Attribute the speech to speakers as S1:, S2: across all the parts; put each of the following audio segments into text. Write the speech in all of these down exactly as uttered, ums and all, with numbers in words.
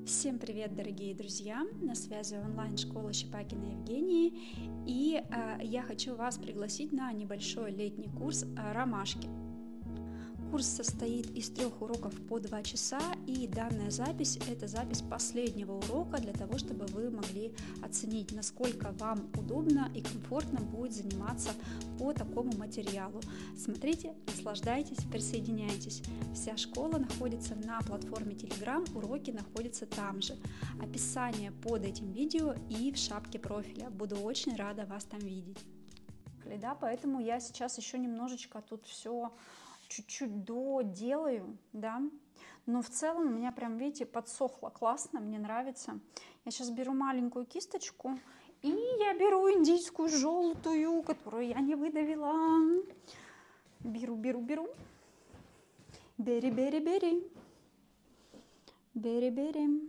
S1: Всем привет, дорогие друзья! На связи онлайн-школа Щепакиной Евгении, и э, я хочу вас пригласить на небольшой летний курс э, ромашки. Курс состоит из трех уроков по два часа, и данная запись – это запись последнего урока для того, чтобы вы могли оценить, насколько вам удобно и комфортно будет заниматься по такому материалу. Смотрите, наслаждайтесь, присоединяйтесь. Вся школа находится на платформе Telegram, уроки находятся там же. Описание под этим видео и в шапке профиля. Буду очень рада вас там видеть. Да, поэтому я сейчас еще немножечко тут все чуть-чуть доделаю, да, но в целом у меня прям, видите, подсохло классно, мне нравится. Я сейчас беру маленькую кисточку, и я беру индийскую желтую, которую я не выдавила. Беру, беру, беру. Бери, бери, бери. Бери, бери.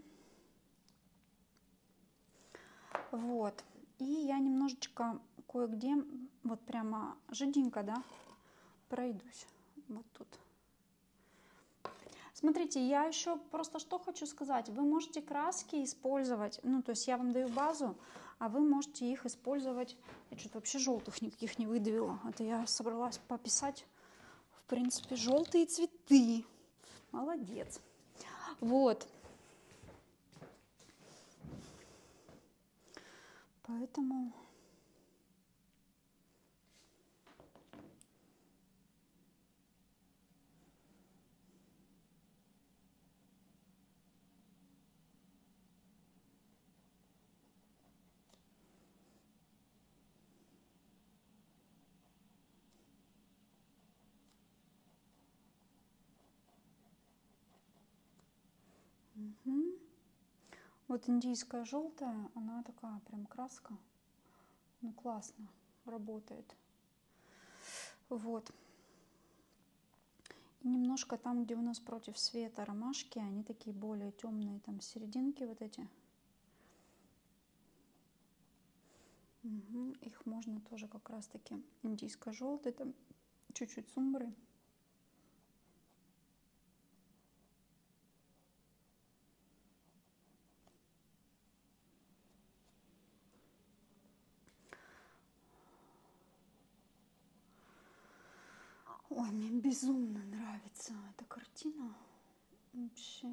S1: Вот. И я немножечко кое-где, вот прямо жиденько, да, пройдусь. Вот тут. Смотрите, я еще просто что хочу сказать. Вы можете краски использовать, ну, то есть я вам даю базу, а вы можете их использовать. Я что-то вообще желтых никаких не выдавила. Это я собралась пописать, в принципе, желтые цветы. Молодец. Вот. Поэтому... Угу. Вот индийская желтая, она такая прям краска. Ну, классно работает. Вот. И немножко там, где у нас против света ромашки, они такие более темные, там серединки вот эти. Угу. Их можно тоже как раз таки индийско-желтый, там чуть-чуть сумбры. Ой, мне безумно нравится эта картина. Вообще.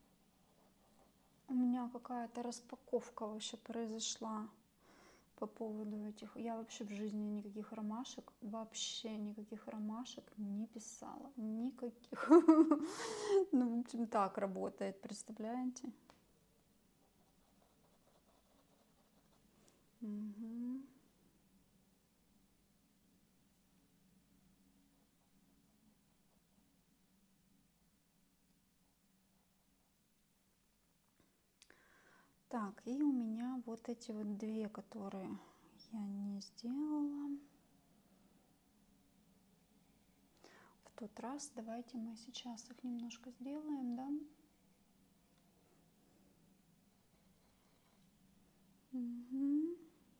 S1: У меня какая-то распаковка вообще произошла по поводу этих. Я вообще в жизни никаких ромашек, вообще никаких ромашек не писала. Никаких. Ну, в общем, так работает, представляете? Угу. Так, и у меня вот эти вот две, которые я не сделала в тот раз. Давайте мы сейчас их немножко сделаем, да? Угу.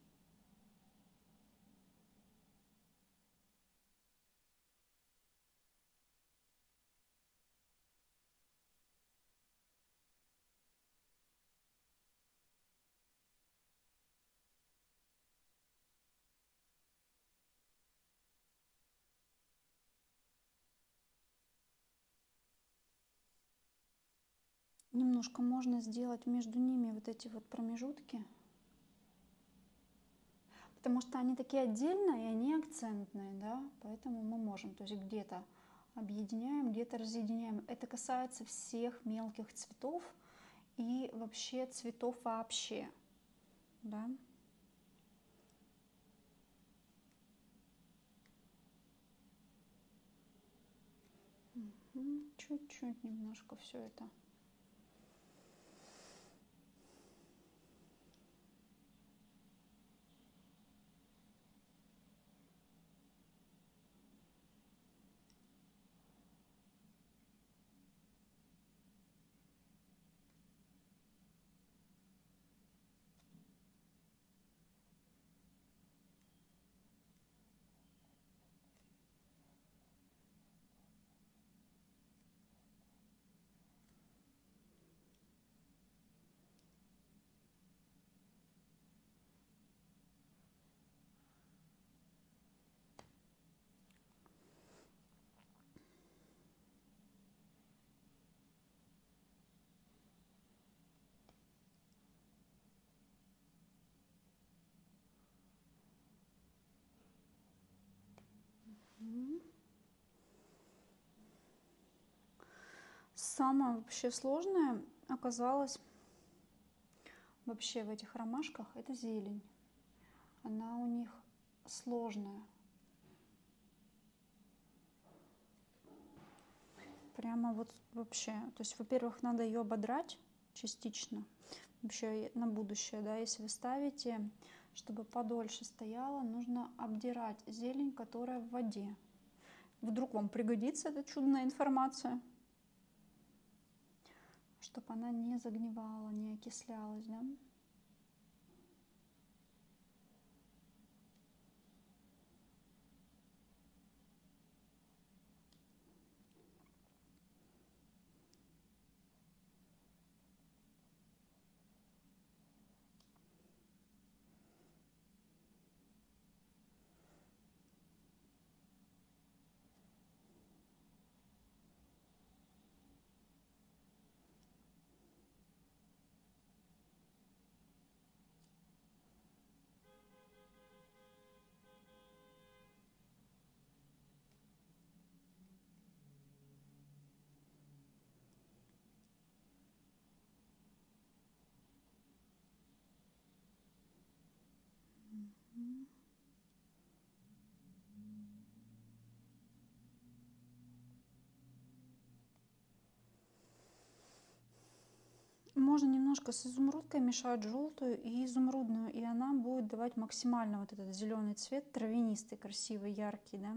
S1: Немножко можно сделать между ними вот эти вот промежутки, потому что они такие отдельные, и они акцентные, да, поэтому мы можем, то есть где-то объединяем, где-то разъединяем. Это касается всех мелких цветов и вообще цветов вообще, да. Чуть-чуть немножко все это. Самое вообще сложное оказалось вообще в этих ромашках — это зелень. Она у них сложная. Прямо вот вообще. То есть, во-первых, надо ее ободрать частично. Вообще на будущее, да, если вы ставите, чтобы подольше стояла, нужно обдирать зелень, которая в воде. Вдруг вам пригодится эта чудная информация, чтобы она не загнивала, не окислялась, да. Можно немножко с изумрудкой мешать желтую и изумрудную, и она будет давать максимально вот этот зеленый цвет, травянистый, красивый, яркий, да.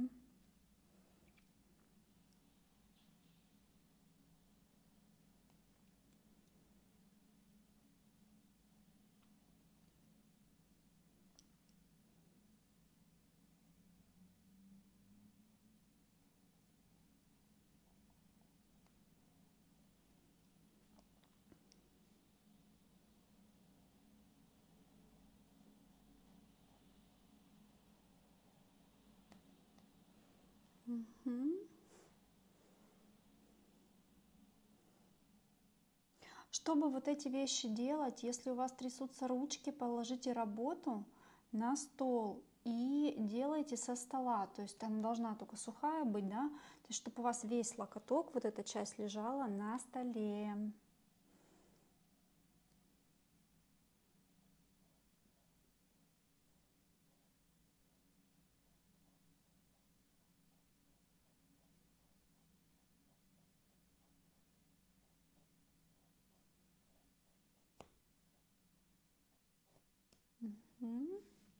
S1: Угу. Чтобы вот эти вещи делать, если у вас трясутся ручки, положите работу на стол и делайте со стола. То есть там должна только сухая быть, да, то есть чтобы у вас весь локоток, вот эта часть лежала на столе. Угу.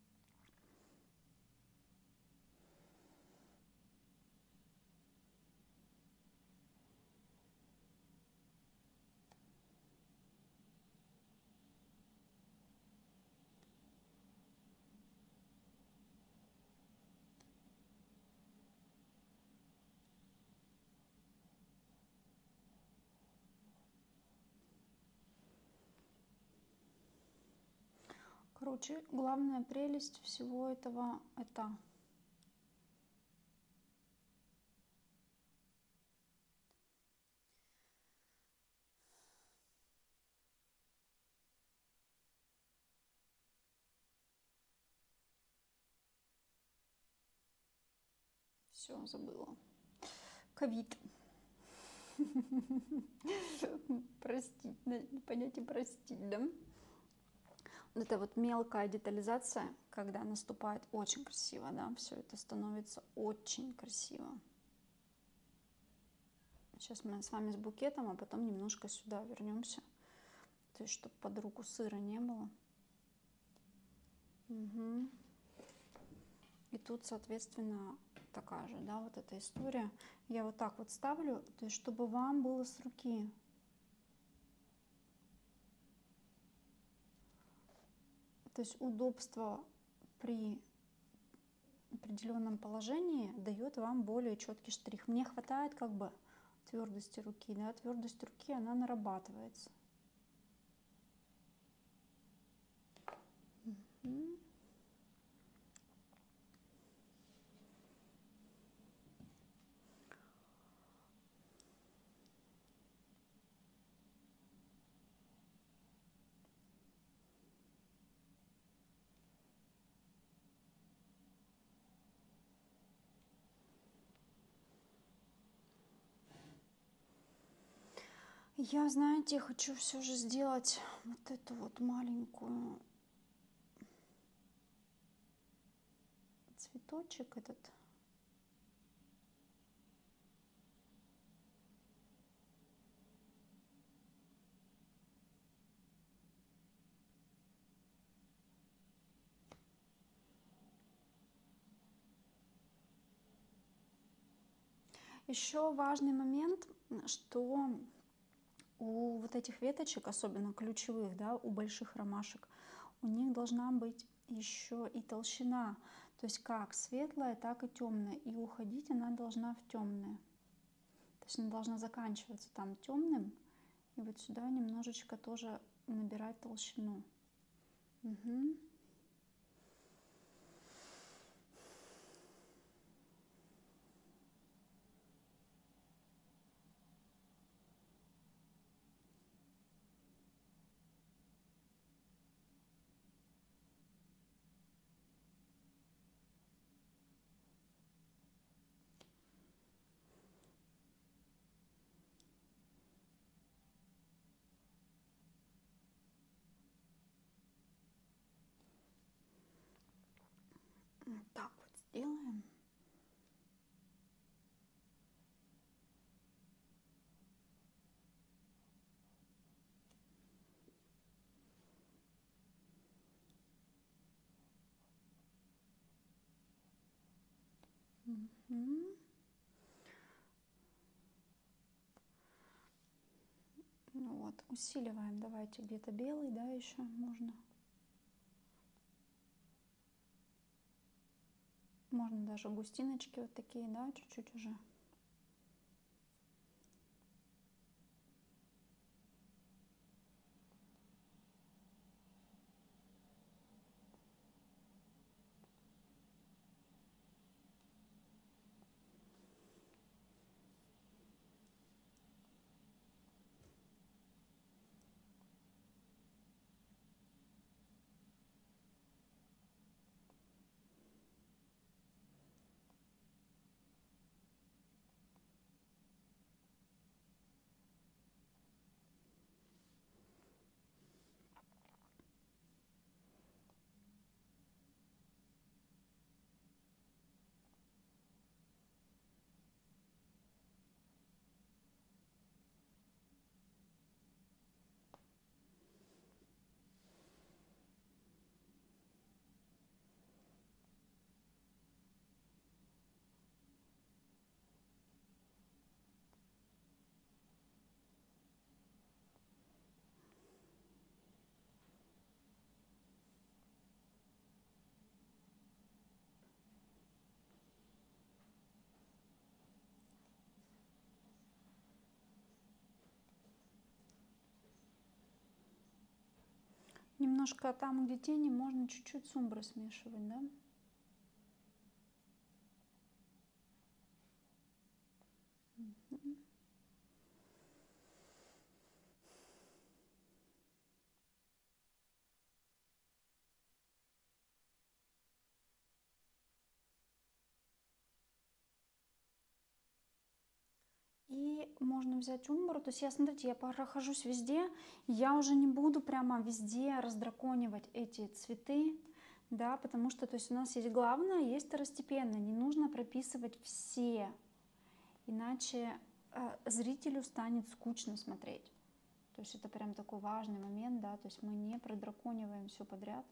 S1: Короче, главная прелесть всего этого — это все забыла. Ковид. Простить, понятие простить, да? Вот эта вот мелкая детализация, когда наступает, очень красиво, да, все это становится очень красиво. Сейчас мы с вами с букетом, а потом немножко сюда вернемся, то есть чтобы под руку сыра не было. Угу. И тут, соответственно, такая же, да, вот эта история. Я вот так вот ставлю, то есть чтобы вам было с руки. То есть удобство при определенном положении дает вам более четкий штрих. Мне хватает как бы твердости руки, да, твердость руки, она нарабатывается. Угу. Я, знаете, хочу все же сделать вот эту вот маленькую цветочек этот. Еще важный момент, что у вот этих веточек, особенно ключевых, да, у больших ромашек, у них должна быть еще и толщина, то есть как светлая, так и темная, и уходить она должна в темное. То есть она должна заканчиваться там темным, и вот сюда немножечко тоже набирать толщину. Угу. Вот так вот сделаем. Угу. Ну вот, усиливаем. Давайте где-то белый, да, еще можно. Можно даже густиночки вот такие, да, чуть-чуть уже. Немножко там, где тени, можно чуть-чуть сумбры смешивать, да? Угу. И можно взять умбру, то есть я, смотрите, я прохожусь везде, я уже не буду прямо везде раздраконивать эти цветы, да, потому что, то есть у нас есть главное, есть второстепенное, не нужно прописывать все, иначе э, зрителю станет скучно смотреть. То есть это прям такой важный момент, да, то есть мы не продракониваем все подряд.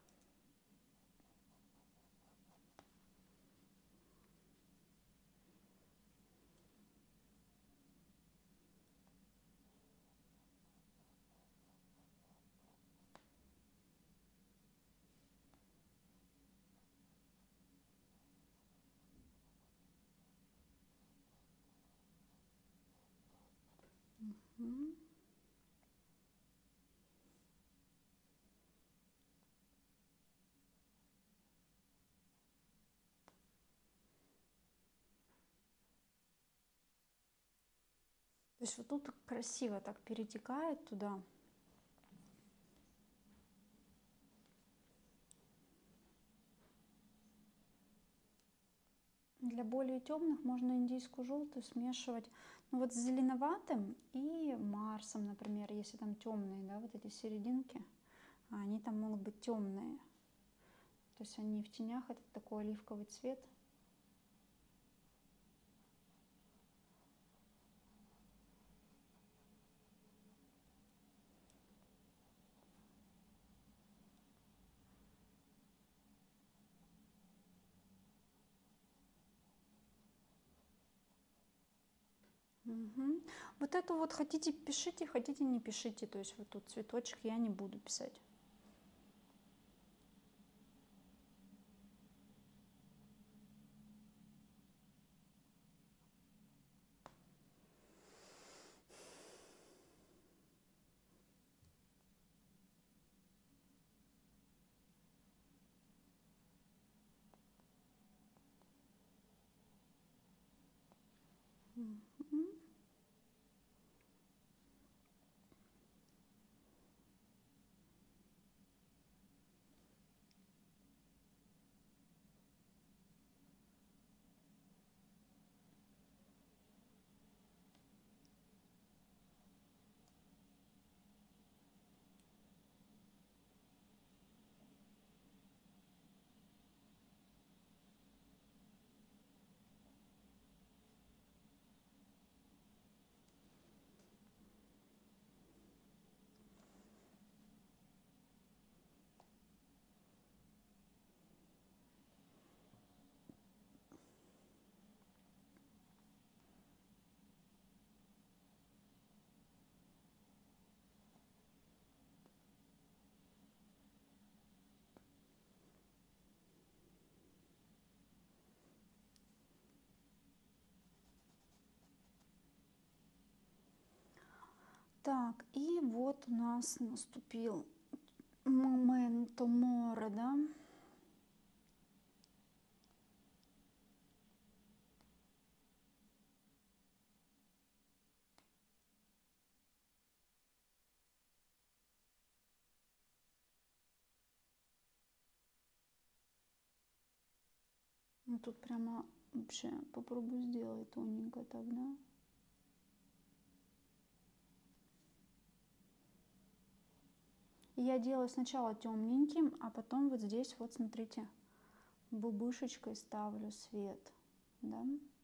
S1: Угу. То есть вот тут красиво так перетекает туда. Для более темных можно индийскую желтую смешивать. Ну вот с зеленоватым и Марсом, например, если там темные, да, вот эти серединки, они там могут быть темные. То есть они в тенях, это такой оливковый цвет. Угу. Вот эту вот хотите пишите, хотите не пишите. То есть вот тут цветочек я не буду писать. Угу. Так, и вот у нас наступил моменто море, да? Ну тут прямо вообще попробую сделать тоненько так, да? Я делаю сначала темненьким, а потом вот здесь вот смотрите, бубышечкой ставлю свет, да?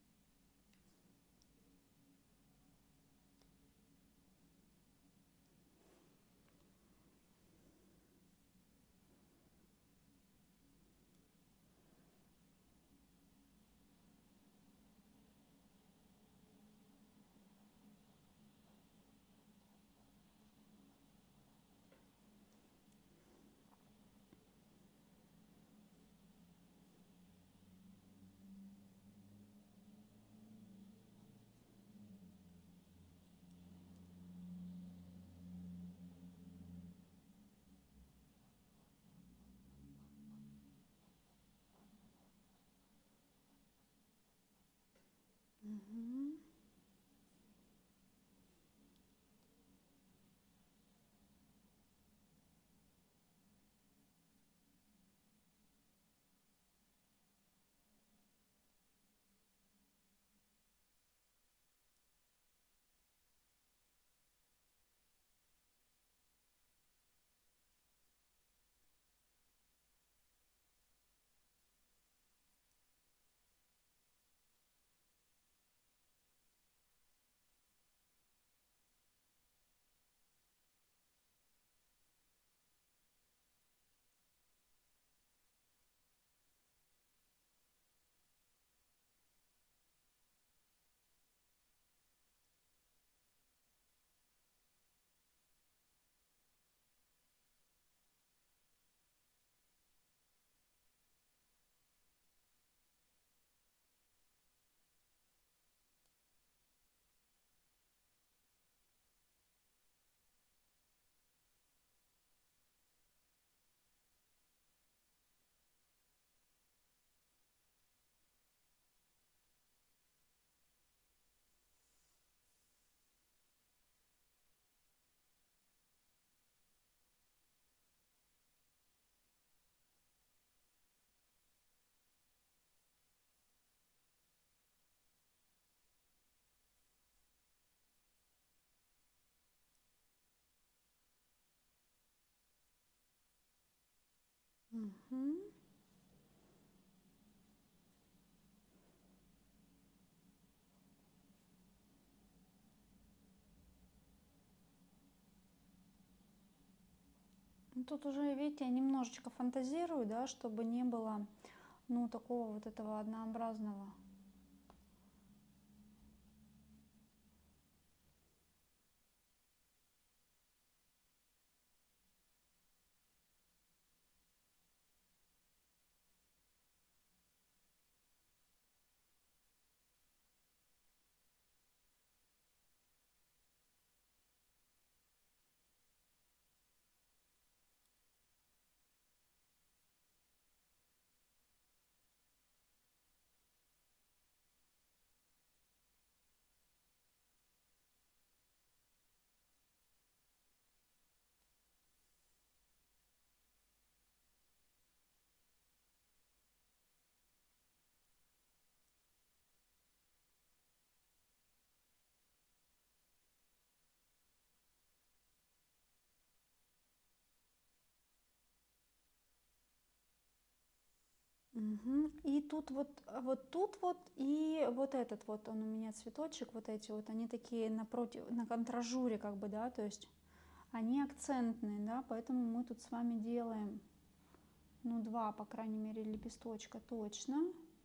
S1: Угу. Угу. Тут уже, видите, я немножечко фантазирую, да, чтобы не было, ну, такого вот этого однообразного. Угу. И тут вот, вот тут вот, и вот этот вот, он у меня цветочек, вот эти вот, они такие напротив, на контражуре как бы, да, то есть они акцентные, да, поэтому мы тут с вами делаем, ну, два, по крайней мере, лепесточка точно.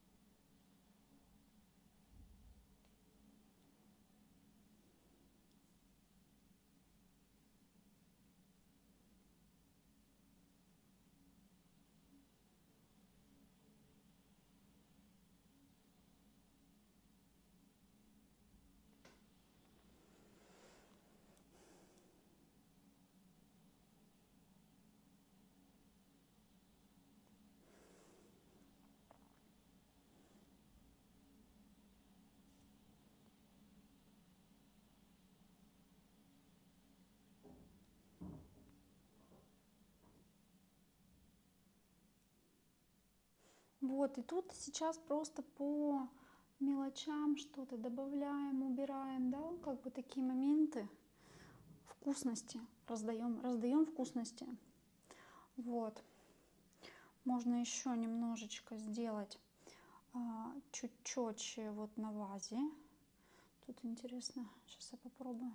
S1: Вот, и тут сейчас просто по мелочам что-то добавляем, убираем, да, как бы такие моменты вкусности, раздаем, раздаем вкусности. Вот, можно еще немножечко сделать а, чуть четче вот на вазе. Тут интересно, сейчас я попробую.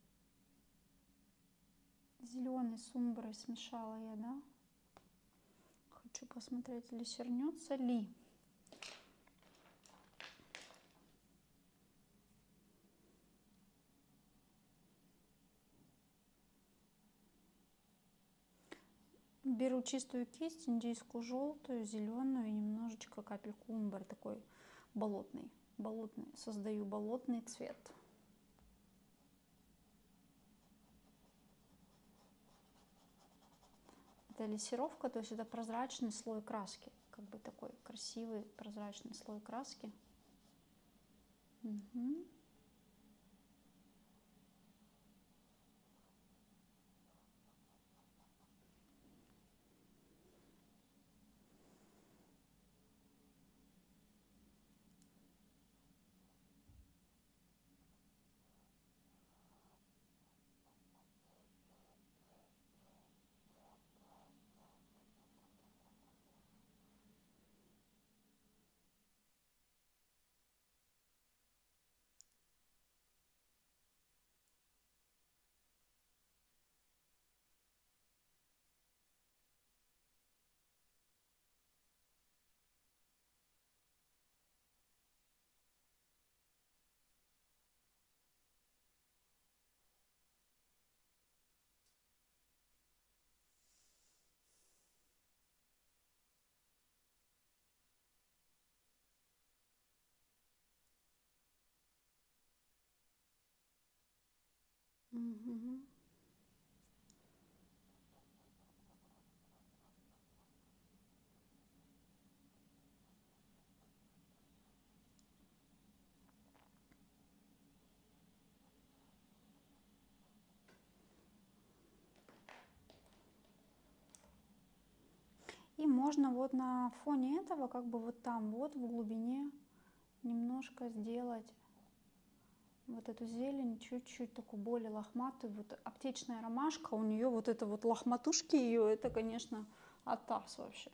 S1: Зеленый с умброй смешала я, да. Хочу посмотреть, ли сернется ли. Беру чистую кисть, индийскую желтую, зеленую и немножечко капельку умбры, такой болотный, болотный. Создаю болотный цвет. Это лессировка, то есть это прозрачный слой краски, как бы такой красивый прозрачный слой краски. Угу. Угу. И можно вот на фоне этого, как бы вот там, вот в глубине, немножко сделать вот эту зелень чуть-чуть такую более лохматую. Вот аптечная ромашка, у нее вот это вот лохматушки ее, это, конечно, Атас вообще.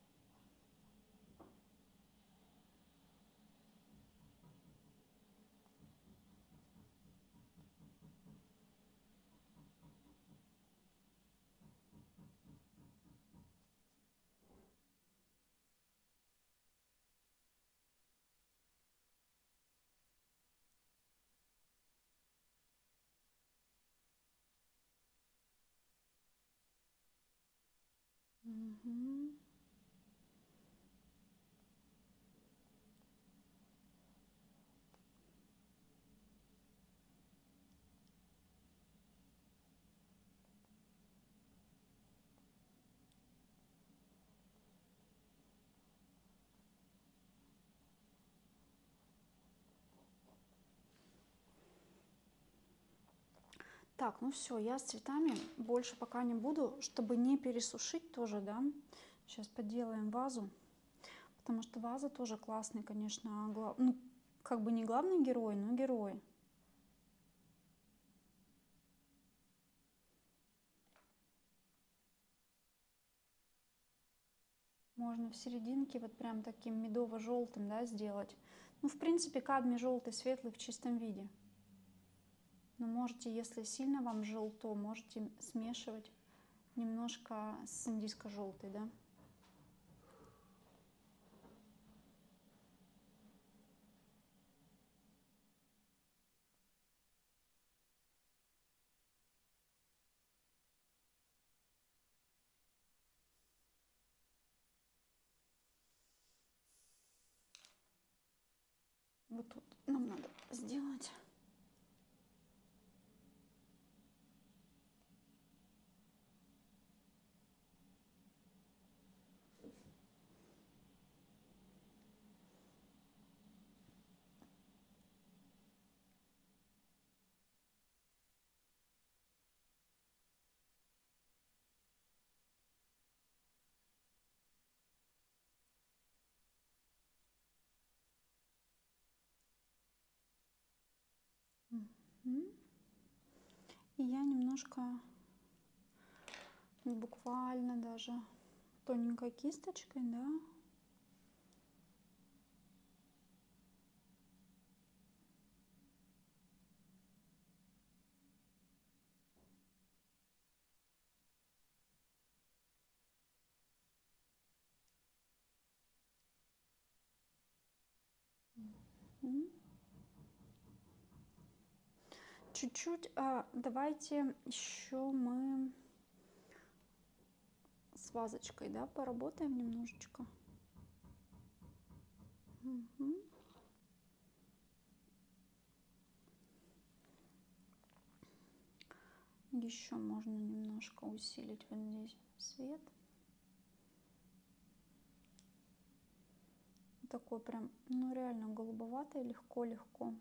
S1: Угу. Так, ну все, я с цветами больше пока не буду, чтобы не пересушить тоже, да. Сейчас поделаем вазу, потому что ваза тоже классный, конечно, глав... ну, как бы не главный герой, но герой. Можно в серединке вот прям таким медово-желтым, да, сделать. Ну, в принципе, кадмий желтый, светлый в чистом виде. Но можете, если сильно вам желто, можете смешивать немножко с индийско-желтой, да. Вот тут нам надо сделать. И я немножко, буквально даже тоненькой кисточкой, да, чуть-чуть. А, давайте еще мы с вазочкой, да, поработаем немножечко. Угу. Еще можно немножко усилить вот здесь свет. Такой прям, ну реально голубоватый, легко-легко.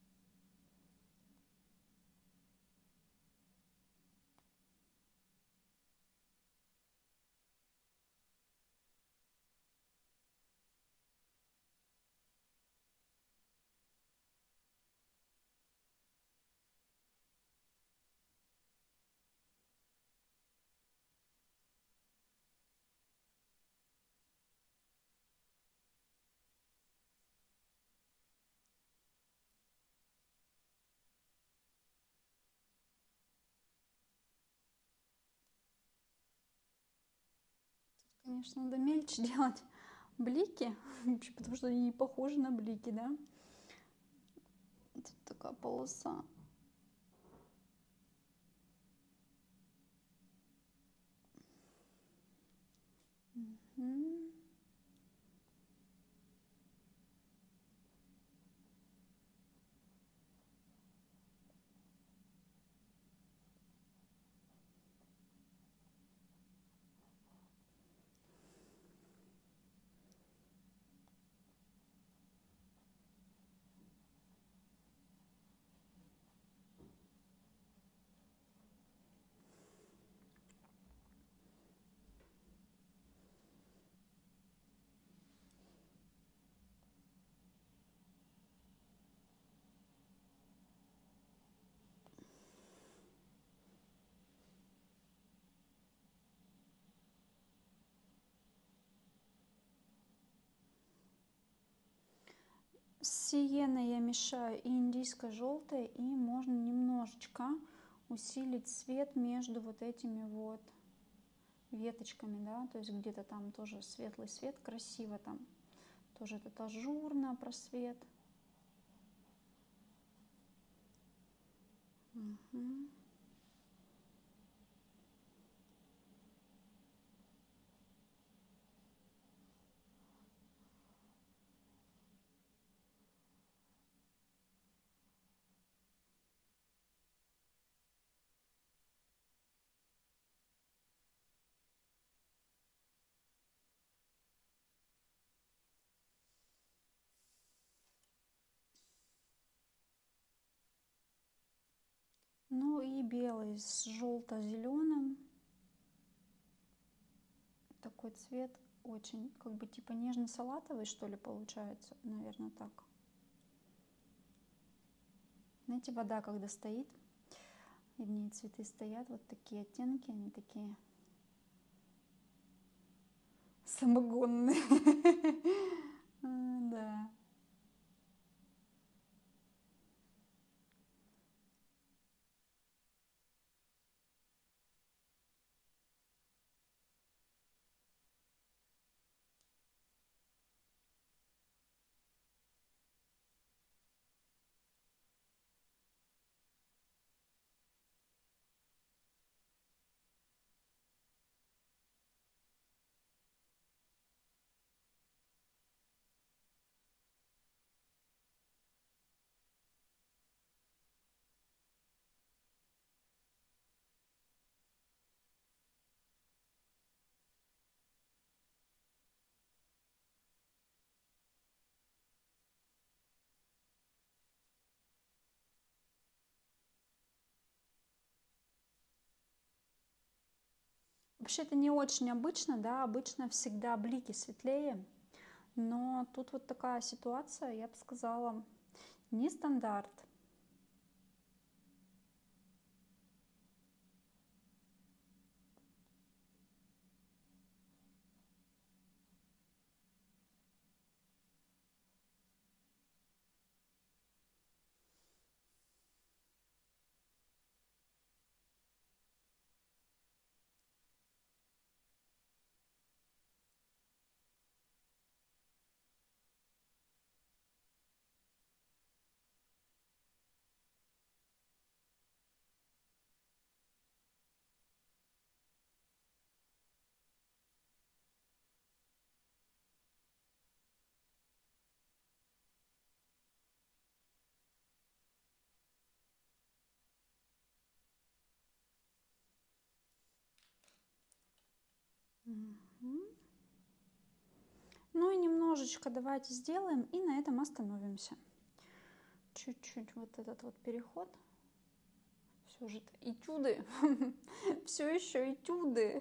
S1: Конечно, надо мельче делать блики, потому что они не похожи на блики, да. Тут такая полоса. Угу. С сиеной я мешаю и индийское желтое, и можно немножечко усилить цвет между вот этими вот веточками, да, то есть где-то там тоже светлый свет, красиво там, тоже этот ажурно просвет. Угу. Ну и белый с желто-зеленым. Такой цвет очень, как бы типа нежно-салатовый, что ли, получается, наверное, так. Знаете, вода, когда стоит, и в ней цветы стоят, вот такие оттенки, они такие самогонные. Да. Вообще это не очень обычно, да, обычно всегда блики светлее, но тут вот такая ситуация, я бы сказала, не стандарт. Мгм. Ну и немножечко давайте сделаем и на этом остановимся. Чуть-чуть вот этот вот переход. Все же это этюды. Все еще этюды.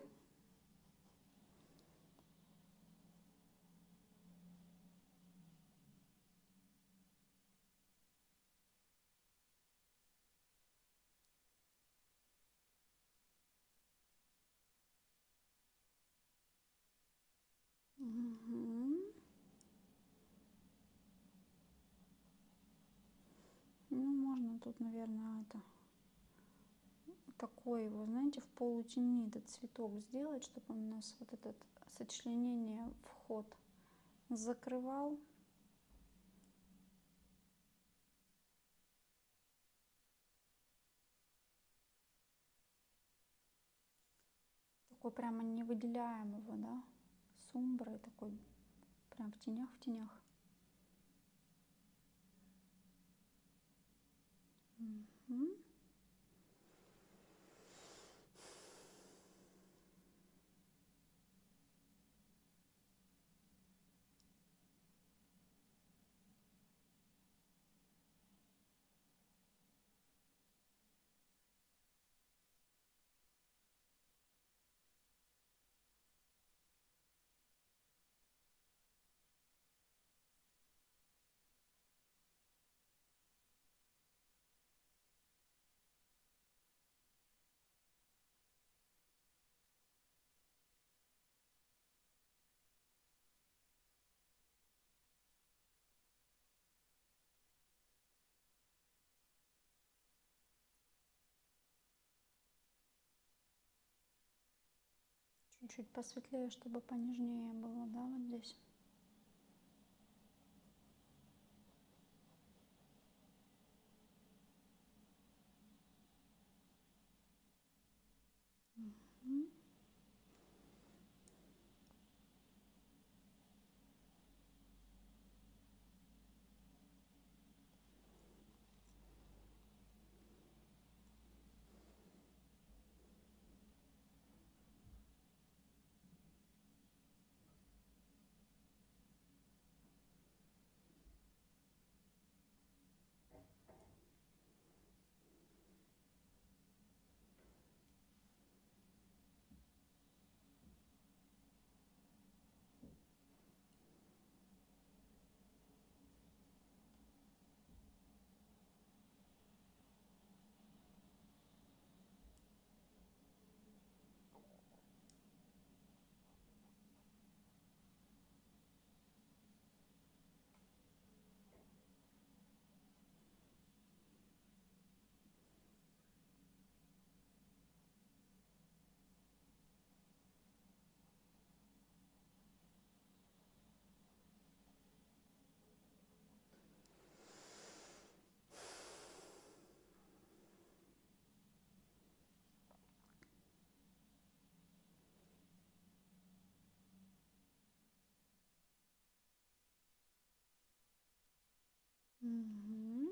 S1: Мгм. Ну, можно тут, наверное, это такой его, знаете, в полутени этот цветок сделать, чтобы он у нас вот этот сочленение вход закрывал. Такой прямо не выделяем его, да, с умброй такой, прям в тенях, в тенях. Угу. Чуть-чуть посветлее, чтобы понежнее было, да, вот здесь. Угу. Угу.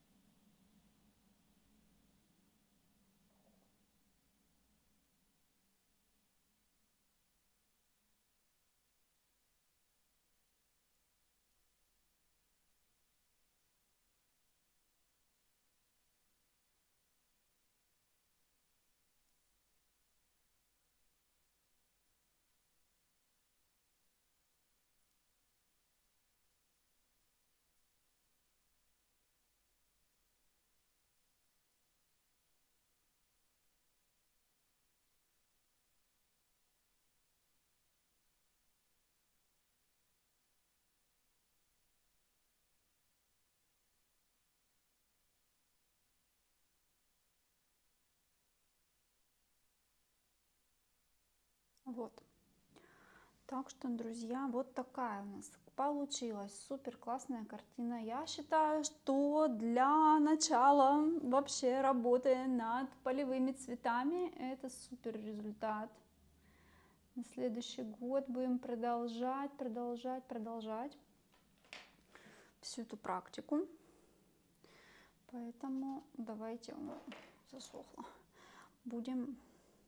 S1: Вот. Так что, друзья, вот такая у нас получилась супер классная картина. Я считаю, что для начала вообще работы над полевыми цветами это супер результат. На следующий год будем продолжать, продолжать, продолжать всю эту практику. Поэтому давайте, о, засохло, будем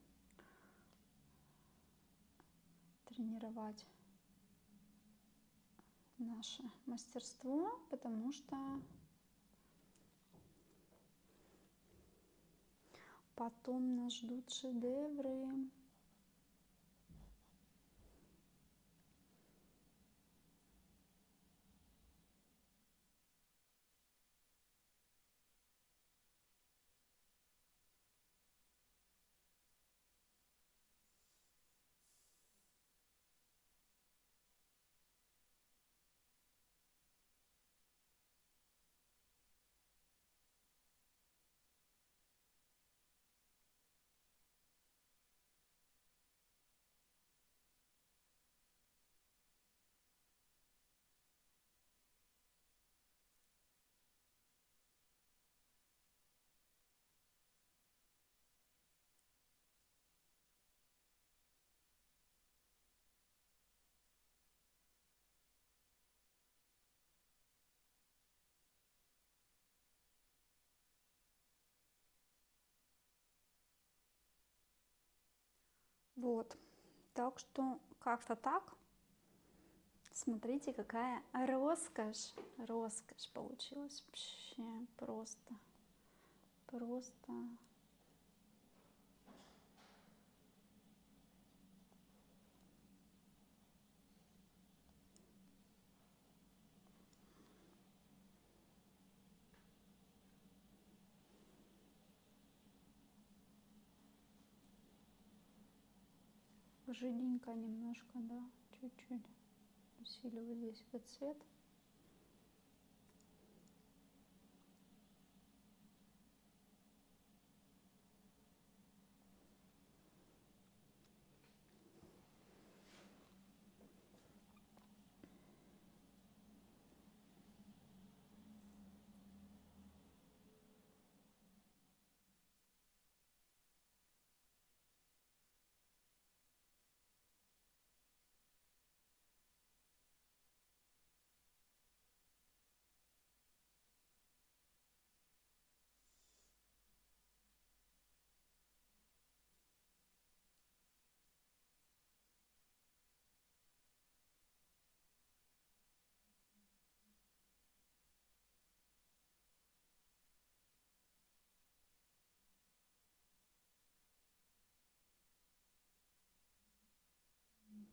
S1: тренировать наше мастерство, потому что потом нас ждут шедевры. Вот, так что как-то так. Смотрите, какая роскошь, роскошь получилась вообще, просто, просто. Жиденько немножко, да, чуть-чуть усиливаю здесь этот цвет.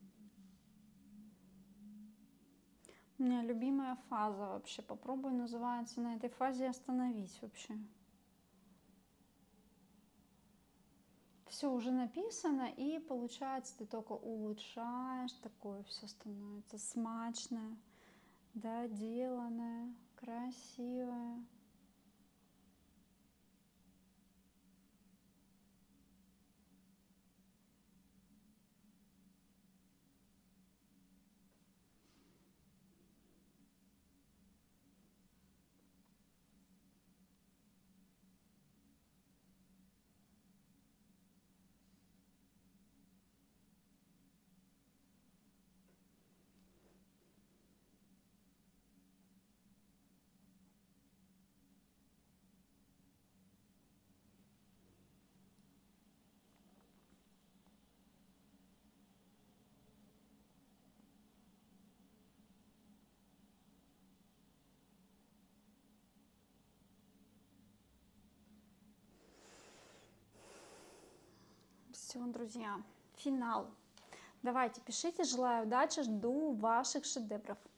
S1: У меня любимая фаза вообще. Попробуй, называется, на этой фазе остановись вообще. Все уже написано, и получается, ты только улучшаешь, такое все становится смачное, доделанное, красивое. Все, друзья, финал. Давайте, пишите, желаю удачи, жду ваших шедевров.